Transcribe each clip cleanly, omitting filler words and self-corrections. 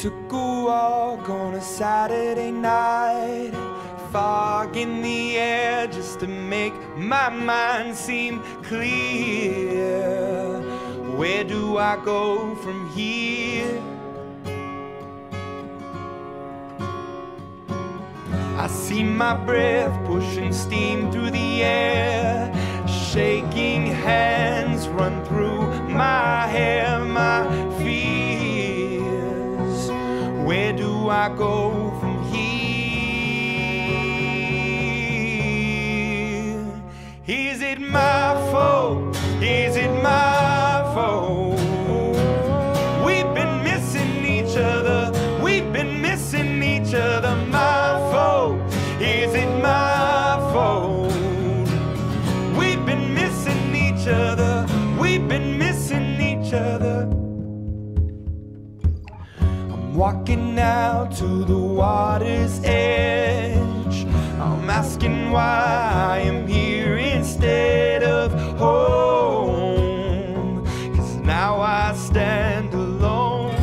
Took a walk on a Saturday night, fog in the air just to make my mind seem clear. Where do I go from here? I see my breath pushing steam through the air, shaking hands run through my hair, my fears. Where do I go from here? Is it my fault? Is it my fault? We've been missing each other. We've been missing each other. My fault? Is it my fault? We've been missing each other. We've been missing each other. I'm walking out to the water's edge. I'm asking why I am here instead of home, 'cause now I stand alone.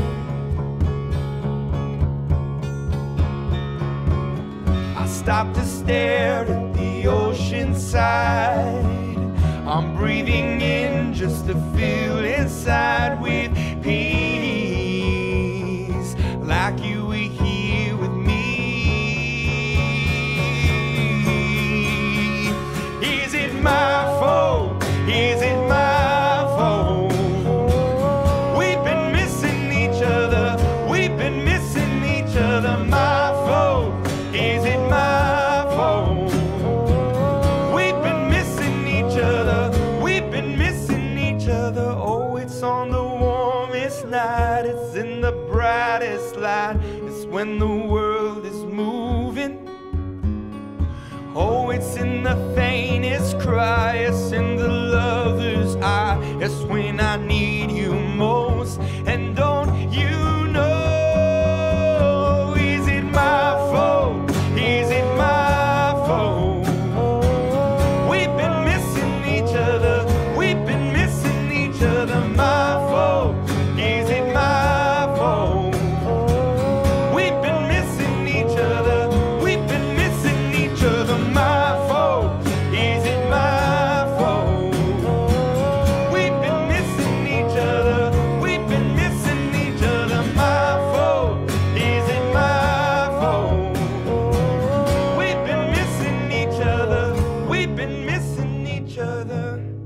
I stop to stare at the ocean side. I'm breathing in just to feel inside with peace, like you were here with me. Is it my fault? Is it my fault? We've been missing each other. We've been missing each other. My fault? Is it my fault? We've been missing each other. We've been missing each other. Oh, it's on the warmest night. It's in the brightest light. It's when the world is moving. Oh, it's in the faintest cry. It's in the lover's eye. It's when I need you most. And don't you know? Is it my fault? Is it my fault? We've been missing each other. We've been missing each other. My fault? Is it my fault? We've been missing each other. We've been missing each other. My fault? Is it my fault? We've been missing each other. We've been missing each other. My fault? Is it my fault? We've been missing each other. We've been missing each other.